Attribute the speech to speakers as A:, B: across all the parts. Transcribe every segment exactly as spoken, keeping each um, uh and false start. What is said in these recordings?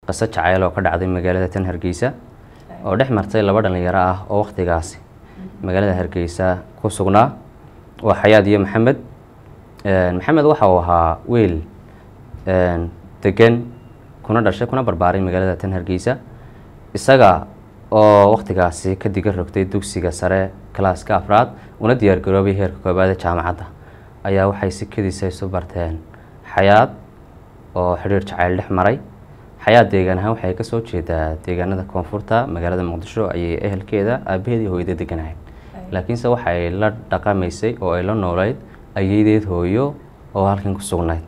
A: qiso jacayl oo ka dhacday magaalada tan Hargeysa oo dhex martay laba dhalinyaro ah oo waqtigaasi magaalada Hargeysa ku sugnaa waa Xayaad iyo Maxamed. Maxamed waxa uu ahaa wiil degan kuna dhashay kuna barbaaray magaalada tan Hargeysa isaga oo waqtigaasi ka diga rogtay dugsiga sare klaaska afraad una diyaar garoobay heerka koobaad ee jaamacadda ayaa waxay si kadiisa isu barteen Xayaad oo xiriir jacayl dhex maray. Xayaad deegaan ahaan waxay ka soo jeedaa deegaanada koonfurta magaalada Muqdisho ayay ehelkeeda aabaheed iyo hooyadeed deganaayen laakiinse waxay la dhaqamaysay oo ay la noolayd ayeedeed hooyo oo halkan ku sugnayd.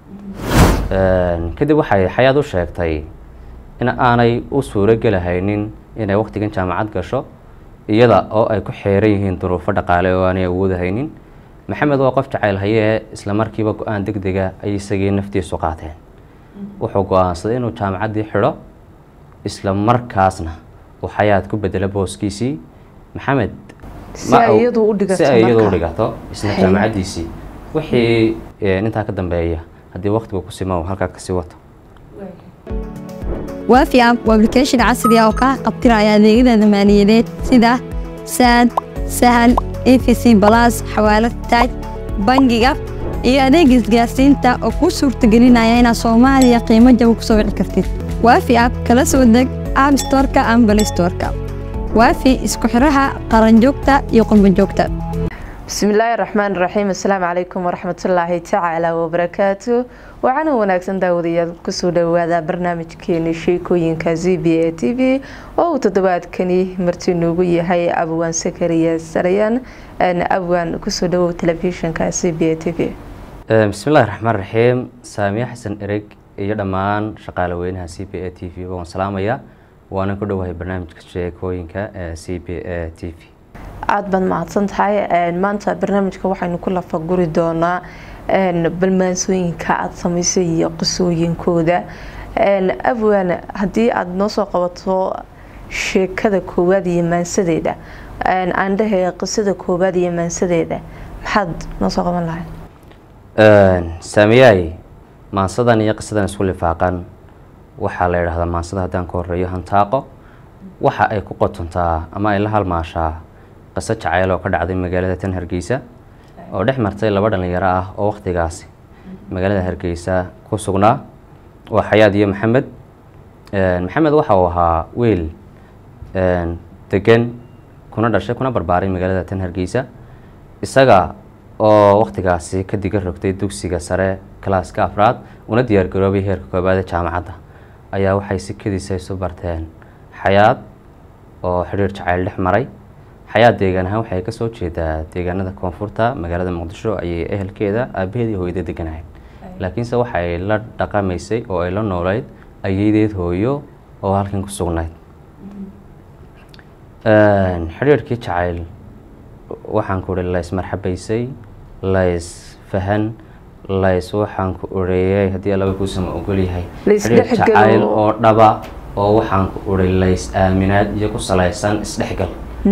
A: kadib waxay Xayaad u sheegtay in aanay u suuro galahaynin inay waqtigan jaamacad gasho iyada oo ay ku xeeran yihiin duruufo dhaqaale oo aanay awoodahaynin. Maxamed waa qof jacayl haye isla markiiba go'aan degdega ay isagii naftiisu qaateen. wuxuu go'aansaday inuu jaamacaddii xidho isla markaasna uu Xayaad ku bedelo booskiisii. Maxamed
B: si ay iyadu u dhigato
A: si ay iyadu u dhigato isla jaamacaddiisii wixii intaa ka dambeeya haddii waqtigu ku simo halka ka sii wato.
C: وافي اب وابلكيشن عصري oo ka qabtiraya adeegyada maaliyadeed sida sad sahal efc plus xawaalad taaj bangiga iyo adeegga isgaarsiinta oo ku suurtagelinaya inaad Soomaaliya qiimo jaban ku soo wici kartid. Waafi app kala soo deg App Store-ka ama Play Store-ka. Waafi isku xiraha qaran joogta iyo qurbo joogta.
B: بسم الله الرحمن الرحيم. السلام عليكم ورحمة الله تعالى وبركاته. وعنا وناكسن داودية كسو دوادا برنامج كيني شيكوين كزي بي تي في أو تدواد كني مرتنوغي هاي أبوان سكرية سريان أن أبوان كسو دو تلفزيون كزي بي تي في.
A: بسم الله الرحمن الرحيم. سامي حسن إريك يدمان شقالوينها سي بي تي في وان سلامية وانا كدو هاي برنامج شيكوين كزي بي تي في.
B: aad baan mahadsan tahay maanta barnaamijka waxaynu ku lafa guri doonaa balmaansooyinka aad samaysay iyo qisooyinkooda. Abwaan haddii aad noo soo qabato sheekada koowaad iyo maansadeeda aan dhahay qisada koowaad iyo maansadeeda maxaad noo soo qaban lahayd?
A: Saamiyay maansadan iyo qisadan isku lifaaqan waxaa la yiraahdaa maansada haddaan ka horeeyo hantaaqo waxa ay ku qotontaa ama ay la halmaashaa qiso jacayl oo ka dhacday magaalada tan Hargeysa oo dhex martay laba dhalinyaro ah oo waqtigaasi magaalada Hargeysa ku sugnaa waa Xayaad iyo Maxamed. Maxamed waxa uu ahaa wiil degan kuna dhashay kuna barbaaray magaalada tan Hargeysa isaga oo waqtigaasi ka diga rogtay dugsiga sare klaaska afraad una diyaar garoobay heerka koobaad ee jaamacadda ayaa waxay si kadiisa isu barteen Xayaad oo xiriir jacayl dhex maray. Xayaad deegaan ahaan waxay ka soo jeedaa deegaanada koonfurta magaalada Muqdisho ayay ehelkeeda aabaheed iyo hooyadeed deganaayen laakiinse waxay la dhaqamaysay oo ay la noolayd ayeedeed hooyo oo halkan ku sugnayd. xiriirkii jacayl waxaan ku uri lays marxabaysay lays fahan lays waxaan ku ureeyay haddii laba ku sama ogol yahay xiriir jacayl oo dhaba oo waxaan ku uri lays aaminaad iyo ku salaysan isdhexgal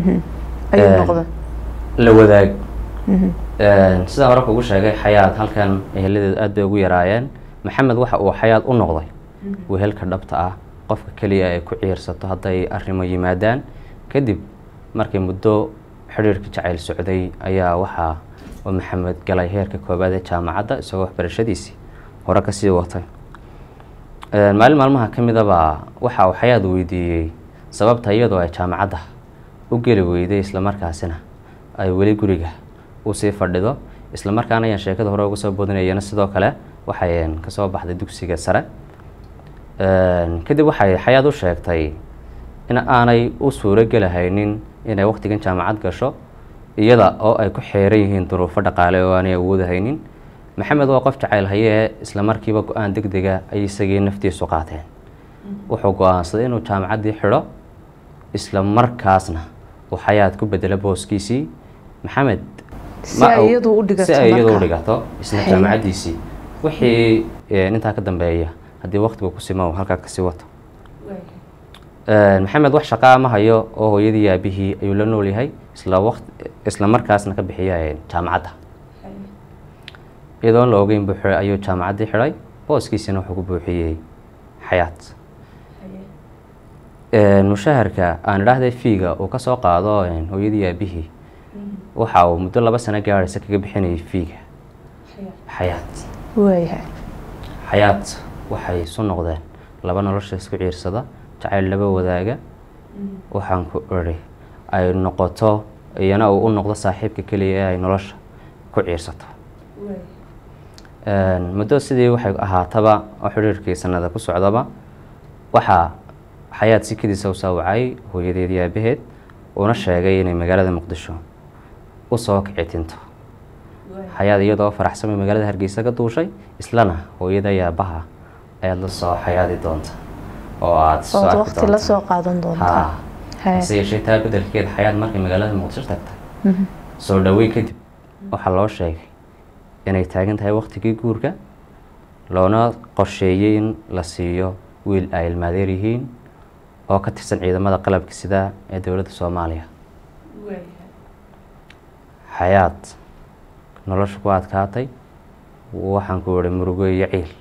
A: la wadaag. sida hore kugu sheegay Xayaad halkan eheladeed aad bay ugu yaraayeen. Maxamed waxa uu Xayaad u noqday wehelka dhabta ah qofka kaliya ay ku ciirsato hadday arrimo yimaadaan. kadib markii muddo xiriirka jacayl socday ayaa waxa uu Maxamed galay heerka koobaad ee jaamacadda isagoo waxbarashadiisii hore ka sii watay. maalin maalmaha ka mid ah waxa uu Xayaad weydiiyay sababta iyadoo ay jaamacadda u geli weyday isla markaasina ay weli guriga u sii fadhido isla markaana ayaan sheekada hore uga soo boodinayna sidoo kale waxay ka soo baxday dugsiga sare. kadib waxay Xayaad u sheegtay in aanay u suuro galahaynin inay waqtigan jaamacad gasho iyada oo ay ku xeeran yihiin duruufo dhaqaale oo aanay awoodahaynin. Maxamed waa qof jacayl haye isla markiiba go'aan degdega ay isagii naftiisu qaateen. wuxuu go'aansaday inuu jaamacaddii xidho isla markaasna uu Xayaad ku bedelo booskiisii. Maxamed
B: si ay iyadu u dhigato
A: si ay iyadu u dhigato isla jaamacaddiisii wixii intaa ka dambeeya haddii waqtigu ku simo halka ka sii wato. Maxamed wax shaqo ma hayo oo hooyadii iyo aabihii ayuu la nool yahay isla waqti isla markaasna ka bixiyay jaamacadda iyadoo la ogeyn buu xiray ayuu jaamacaddii xiray booskiisina wuxuu ku buuxiyay Xayaad. mushaharka aan idhaahday fiiga uu kasoo qaado hooyadii aabihii waxa uu muddo laba sano gaaraysa kaga bixinayay fiiga xayaat
B: waayahay
A: xayaat waxay isu noqdeen laba nolosha isku ciirsada jacayl laba wadaaga waxaan ku iri ay noqoto iyana uu u noqdo saaxiibka keliya ee ay nolosha ku ciirsato muddo sidii waxay ahaataba oo xiriirkii sanada ku socdaba waxaa xayaat sikadiisa u saawacay hooyadeedii aabaheed uuna sheegay inay magaalada muqdisho u soo kici tinto xayaat iyadoo faraxsan magaalada hargeysa ka duushay islana hooyada iyo aabaha ayaad la soo xayaadi doonta oo aad soo arki
B: waqti la soo qaadan doonta
A: hase yeeshee taa bedelkeeda xayaat markay magaalada muqdisho tagtay soo dhaweyn kadib waxaa loo sheegay inay taagan tahay waqtigii guurka loona qorsheeyey in la siiyo wiil ay ilmaadeer yihiin oo ka tirsan ciidamada qalabka sida ee dowladda Soomaaliya xayaat nolosha ku adkaatay waxaan ku wari murugo iyo ciil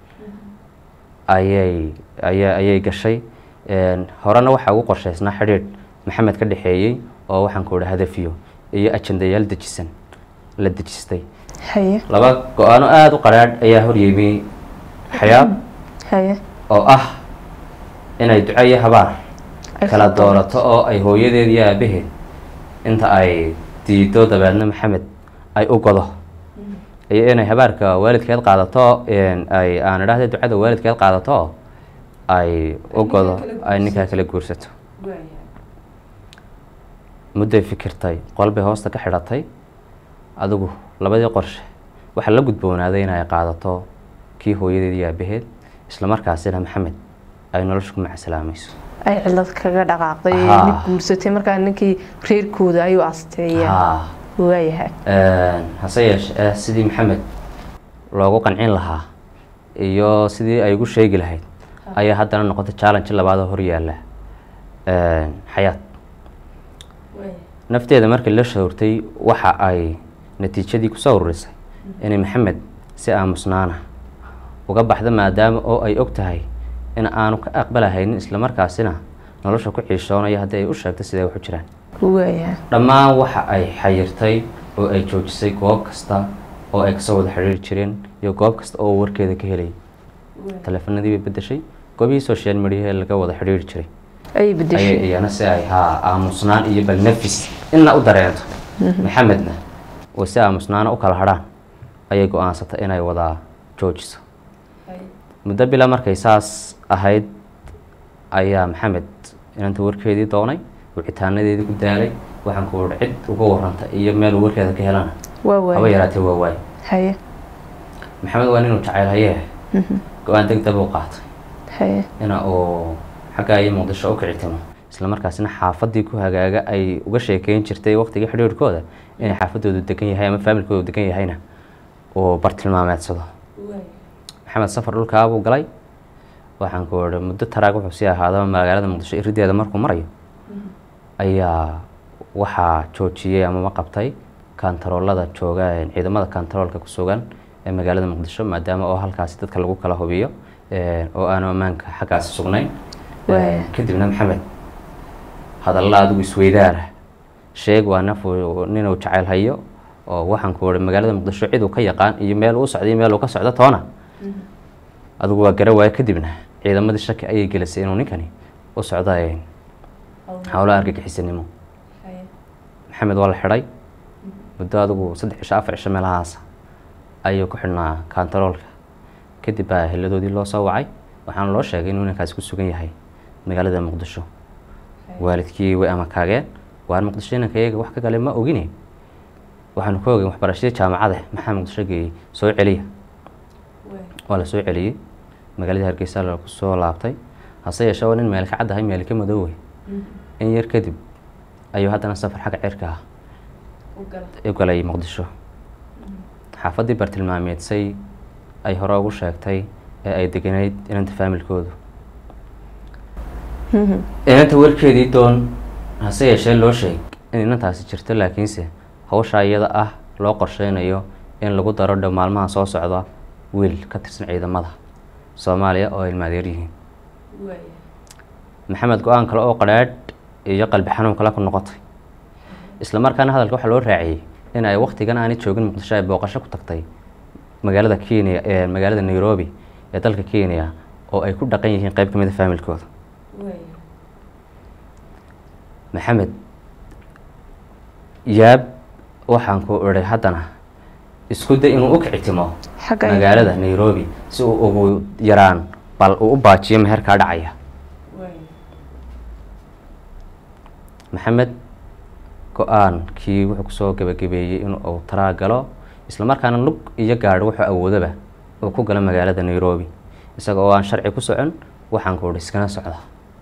A: ayay ayay ayay gashay een horena waxa ugu qorsheysnaa xiriir maxamed ka dhaxeeyay oo waxaan ku wari hadafiyo iyo ajandayaal dejisan la dejistay
B: haye
A: laba go'aano aad u qaraadh ayaa hor yimi xayaat
B: haye
A: oo ah inay duceeyo habaar kala doorato oo ay hooyadeed iyo aabaheed inta ay diido dabeedna maxamed ay u godo iyo inay habaarka waalidkeed qaadato in ay aan idhaahday ducada waalidkeed qaadato ay u godo ay ninka kala guursato muddo fikirtay qalbi hoosta ka xidhatay adigu labadii qorshe waxa la gudboonaaday inay qaadato kii hooyadeed iyo aabaheed isla markaasina maxamed ay nolosha ku macasalaamayso
B: ay cilad kaga dhaqaaqday mid guursatay markaa ninkii reerkooda ayuu asteeyeen waayahay
A: hase yeeshee sidii maxamed loogu qancin lahaa iyo sidii ay ugu sheegi lahayd ayaa haddana noqotay challenge labaad oo hor yaalla xayaat nafteeda markii la shawrtay waxa ay natiijadii ku soo ururisay inay maxamed si aamusnaana uga baxdo maadaama oo ay og tahay in aanu ka aqbalahaynin isla markaasina nolosha ku ciishoonayo haddii ay u sheegto sidee wax u jiraan
B: waayahay
A: dhammaan waxa ay xayirtay oo ay joojisay goob kasta oo ay kasoo wada xiriiri jireen iyo goob kasta oo warkeeda ka helay taleefanadii bay bedeshay goobihii social media laga wada xiriiri jiray
B: ay bedeshay
A: iyana si ay haa aamusnaan iyo bal nafis inna u dareento maxamedna oo si aamusnaana u kala hadhaan ayay go-aansatay inay wada joojiso muddo bila markay saas ahayd ayaa maxamed inanta warkeedii doonay wicitaanadeedii ku daalay waxaan ku wada cid uga warranta iyo meel warkeeda ka helana haba yaraatee waa waay
B: haye
A: maxamed waa ninuu jacayl hayee go-aan degdeg u qaatay
B: haye
A: ina uu xaggaa iyo muqdisho u kicitimo isla markaasina xaafadii ku hagaaga ay uga sheekeyn jirtay waqtigii xidhiirkooda inay xaafadoodu degan yahay ama faamilkoodu degan yahayna uu bartilmaameedsado maxamed safar dhulkaa buu galay waxaan ku wari muddo taraag wuxuu sii ahaadaba magaalada muqdisho irideeda markuu marayo ayaa waxaa joojiyey amama qabtay kantaroolada jooga ciidamada kantaroolka ku sugan ee magaalada muqdisho maadaama oo halkaasi dadka lagu kala hubiyo oo aanu ammaanka xaggaasi sugnayn kadibna maxamed hadalla adigu isweydaara sheeg waa naf ninuu jacayl hayo oo waxaan ku wari magaalada muqdisho cid uu ka yaqaan iyo meel uu socday meel uu ka socdo toona adigu waa gara waayo kadibna ciidamadii shaki ayay gelisay inuu ninkani u socda howlaha argagixisanimo maxamed waa la xidhay muddo adigu saddex cisho afar cisho meelahaas ayuu ku xidhnaa kantaroolka kadib baa heladoodii loo soo wacay waxaana loo sheegay inuu ninkaasi ku sugan yahay magaalada muqdisho waalidkii way amakaageen waan muqdisho inanka iyaga wax ka gale ma ogine waxaanu ka ogeyn waxbarashadii jaamacada maxaa muqdisho geeyey soo celiya waa la soo celiyey magaaladii hargeysa lagu soo laabtay hase yeeshee waa nin meel ka caddahay meel ka madoowey in yar kadib ayuu haddana safar xagga cirka ah u galay muqdisho xaafaddii bartilmaameedsay ay hore ugu sheegtay ee ay deganayd inanta faamilkoodu inanta warkeedii doon hase yeeshee loo sheeg in inantaasi jirto laakiinse hawshaa iyada ah loo qorsheynayo in lagu daro dhow maalmaha soo socda wiil ka tirsan ciidamada Soomaaliya oo ilmaadeer yihiin maxamed go-aan kale oo qadhaadh iyo qalbi xanuun kale ku noqotay isla markaana hadalka waxaa loo raaciyey in ay waqtigan aanay joogin muqdisho ay booqasho ku tagtay magaalada kenya ee magaalada nairobi ee dalka kenya oo ay ku dhaqan yihiin qayb ka mid a faamilkooda maxamed yaab waxaan ku idhay haddana isku day inuu u kicitimo magaalada nairobi si uu ugu yaraan bal uu u baajiyo meherkaa dhacaya maxamed go-aankii wuxuu kusoo gabagabeeyey in uu taraa galo isla markaana lug iyo gaadho wuxuu awoodaba uu ku galo magaalada nairobi isaga oo aan sharci ku socon waxaan ku idhi iskana socda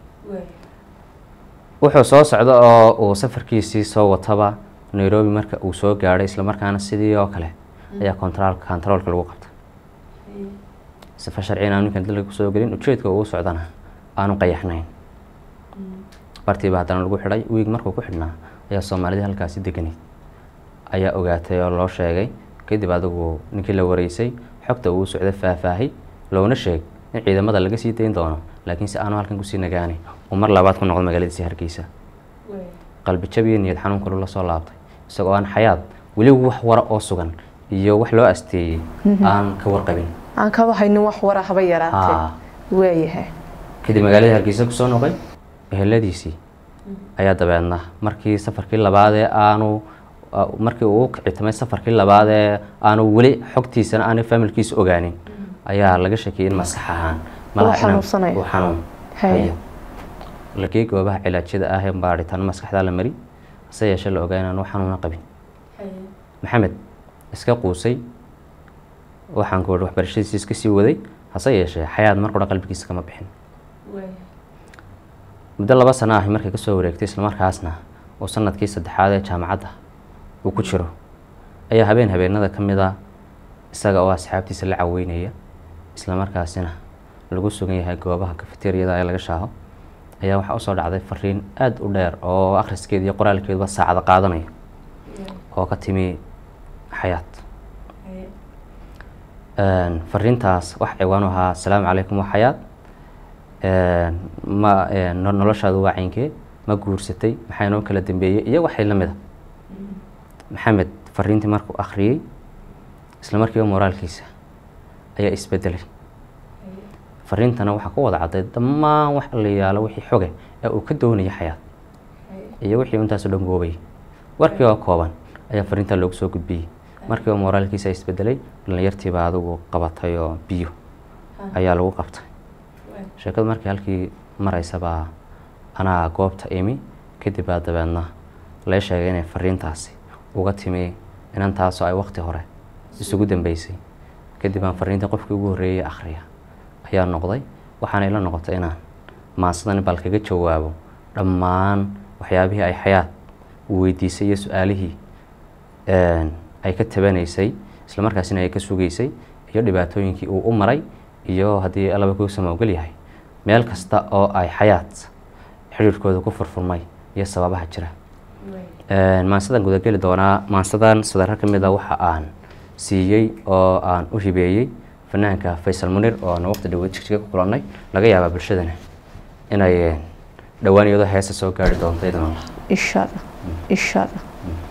A: wuxuu soo socda oo uu safarkiisii soo wataba nairobi marka uu soo gaadhay isla markaana sidii oo kale ayaa control controolka lagu qabtay safar sharciina aan ninkan dalka kusoo gelin ujeedka uu socdana aanu qayaxnayn bartiiba haddana lagu xidhay wiig markuu ku xidhnaa ayaa soomaalidii halkaasi deganeyd ayaa ogaatay oo loo sheegay kadib adigu ninkii la wareysay xogta uu socday faahfaahay loona sheeg in ciidamada laga sii dayn doono laakiin si aanu halkan kusii nagaanay uu mar labaad ku noqdo magaaladiisii hargeysa qalbi jab iyo niyad xanuun kalu la soo laabtay isagoo aan xayaad weli wax wara oo sugan iyo wax loo asteeyey aan ka warqabin
B: aan ka waxaynin wax wara haba yaraatay waayahay
A: kadib magaaladii hargeysa kusoo noqday eheladiisii ayaa dabeedna markii safarkii labaad ee aanu markii uu kicitamay safarkii labaad ee aanu weli xogtiisana aanu faamilkiisa ogaanin ayaa laga shakiyay in maskax ahaan malaha uu xanuun hayo lagii goobaha cilaajyada ah ee baaritaan maskaxda la mari hase yeeshee la ogaa inaanu xanuuna qabin maxamed iska quusay waxaan ku idhi waxbarashadiisii iska sii waday hase yeeshee xayaad mar qura qalbigiisa kama bixin muddo laba sano ahi markay kasoo wareegtay islamarkaasna oo sanadkii saddexaad ee jaamacadda uu ku jiro ayaa habeen habeenada ka mid a isaga oo asxaabtiisa la caweynaya islamarkaasina lagu sugan yahay goobaha kafeteriyada ee laga shaaho ayaa waxaa usoo dhacday fariin aada u dheer oo akhriskeeda iyo qoraalkeeduba saacada qaadanaya oo ka timi xayaad fariintaas wax ciwaan u ahaa asalaamu calaykum waa xayaad ma noloshaadu waa caynkee ma guursatay maxaa inoo kala dambeeyey iyo waxay la mida maxamed fariintii markuu akhriyey isla markiiba moraalkiisa ayaa isbedelay fariintana waxaa ku wada cadday dhammaan wax la yaalo wixii xoge ee uu ka doonayay xayaad iyo wixii intaasoo dhan goobay warkii oo kooban ayaa fariintaa loogu soo gudbiyey markiiba moraalkiisa isbedelay dhalinyartiiba adigu qabatay oo biyo ayaa lagu qabtay sheekadu markii halkii maraysabaa anaa goobta imi kadib baa dabeedna lee sheegay inay fariintaasi uga timi inantaasoo ay waqti hore isugu dambeysay kadib aan fariintii qofkii ugu horreeyay akhriya ayaa noqday waxaana ila noqotay inaan maansadan bal kaga jawaabo dhammaan waxyaabihii ay xayaad u weydiisay iyo su-aalihii ay ka tabanaysay islamarkaasina ay ka sugaysay iyo dhibaatooyinkii uu u maray iyo haddii allaba kuu sama ogol yahay meel kasta oo ay xayaad xidhiirkooda ku furfurmay iyo sababaha jira maansadan gudageli doonaa maansadan sadaro ka mid a waxa aan siiyey oo aan u hibeeyey fanaanka faysal munir oo aan waqti dhaweed jigjiga ku kulannay laga yaabaa bulshadana inay dhowaan iyadoo heesa soo gaari doonto idan allah
B: insha allah insha allah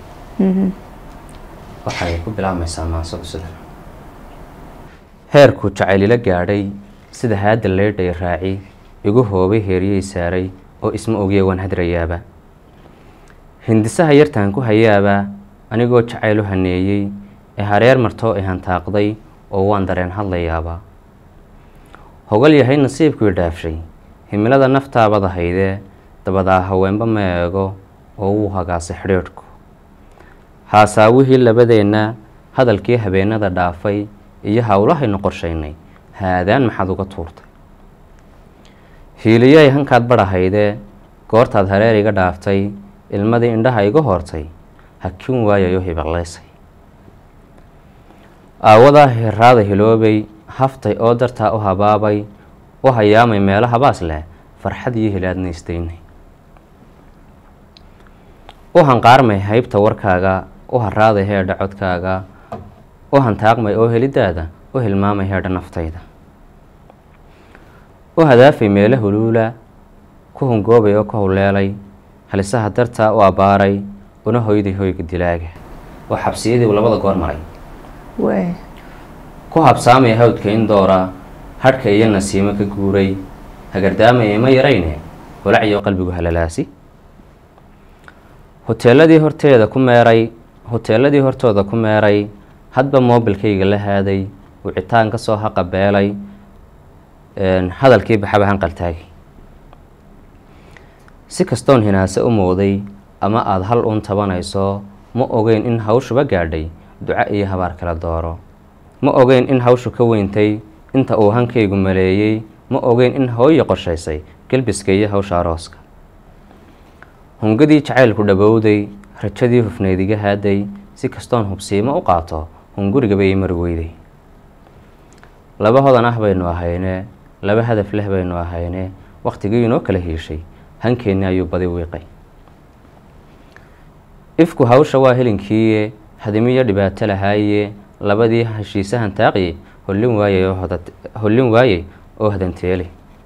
A: waxay ku bilaabmaysaa maansadu sidan heerku jacaylila gaadhay sida haadda leedhay raaci igu hoobay heeriyey saaray oo isma ogiya waan hadrayaaba hindisaha yartaan ku hayaaba anigoo jacaylu haneeyey ee hareer martoo i hantaaqday oo waan dareen hadlayaaba hogal yahay nasiibkui dhaafshay himilada naftaabada haydee dabadaa haweenba ma eego oo wuu hagaasay xidhiidhku haasaawihii labadeenna hadalkii habeenada dhaafay iyo howlahaynu qorshaynay haadaan maxaad uga tuurtay hiiliyay hankaad badhahaydee goortaad hareer iga dhaaftay ilmadii indhaha iga hoortay hakin waayayo hibaqleysay aawadaa hiraada hiloobay haftay oo dartaa u habaabay u hayaamay meelo habaas leh farxad iyo hilaadna isdaynay u hanqaarmay haybta warkaaga u haraaday heedha codkaaga u hantaaqmay oo helidaada u hilmaamay heedha naftayda u hadaafay meelo huluula ku hungoobay oo ka howleelay halisaha dartaa u abbaaray una hoyday hoyga dilaaga oo xabsiyadii labada goor maray ku habsaamaya hawdka indoora hadhka iyo nasiimo ka guuray hagardaamaya ma yarayne walacyo qalbigu halalaasi hoteeladii horteeda ku meeray hoteeladii hortooda ku meeray hadba moobilkayga la haaday wicitaan ka soo haqabeelay hadalkii baxaba hanqaltaagay si kastoon hinaase u mooday ama aada hal uun tabanayso ma ogeyn in hawshuba gaadhay duco iyo habaar kala dooro ma ogeyn in hawshu ka weyntay inta uu hankaygu maleeyey ma ogeyn in hooyo qorshaysay gelbiska iyo hawsha arooska hungadii jacaylku dhabowday rajadii hufneyd iga haaday si kastoon hubsiimo u qaato hungurigaba ii mari weyday laba hodan ah baynu ahayne laba hadaf leh baynu ahayne wakhtigii inoo kala hiishay hankeenni ayuu badi wiiqay ifku hawsha waa helinkiiye hadimiyo dhibaato lahaaye labadii heshiisahan taaqiye hollin waayey oo hollin waayey oo hadanteelay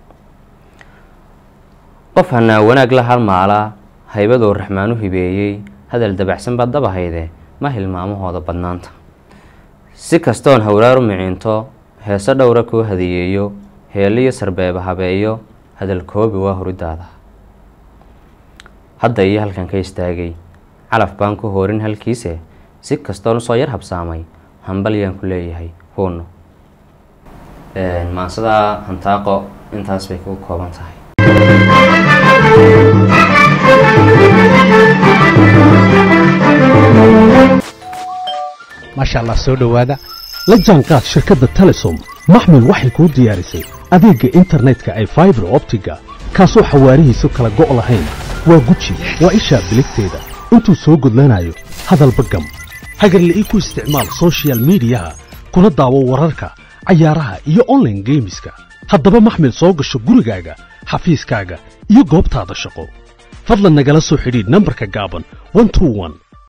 A: qof hanaa wanaag la halmaalaa haybadoo raxmaanu hibeeyey hadal dabacsan baad dabahayde ma hilmaamahooda badnaanta si kastoon hawraaru miciinto heeso dhowra kuu hadiyeeyo heeliyo sarbeeba habeeyo hadal koobi waa huridaada hadda iyo halkan ka istaagay calaf baan ku hoorin halkiise si kastoon usoo yar habsaamay hambalyaan ku leeyahay huuno maansadaa hantaaqo intaas bay kugu kooban tahay
D: maasha allah soo dhowaada la jaanqaad shirkadda telesom maxmil waxay kuu diyaarisay adeegga internetka ee fiber optiga kaasoo xawaarihiisu kala go' lahayn waa guji waa ishaa biligteeda intuu soo gudlanayo hadalba gam hagarli'ii ku isticmaal social miidiyaha kuna daawo wararka cayaaraha iyo online geemiska haddaba maxmil soo gasho gurigaaga xafiiskaaga iyo goobtaada shaqo fadlan nagala soo xidhiidh nambarka gaaban one two one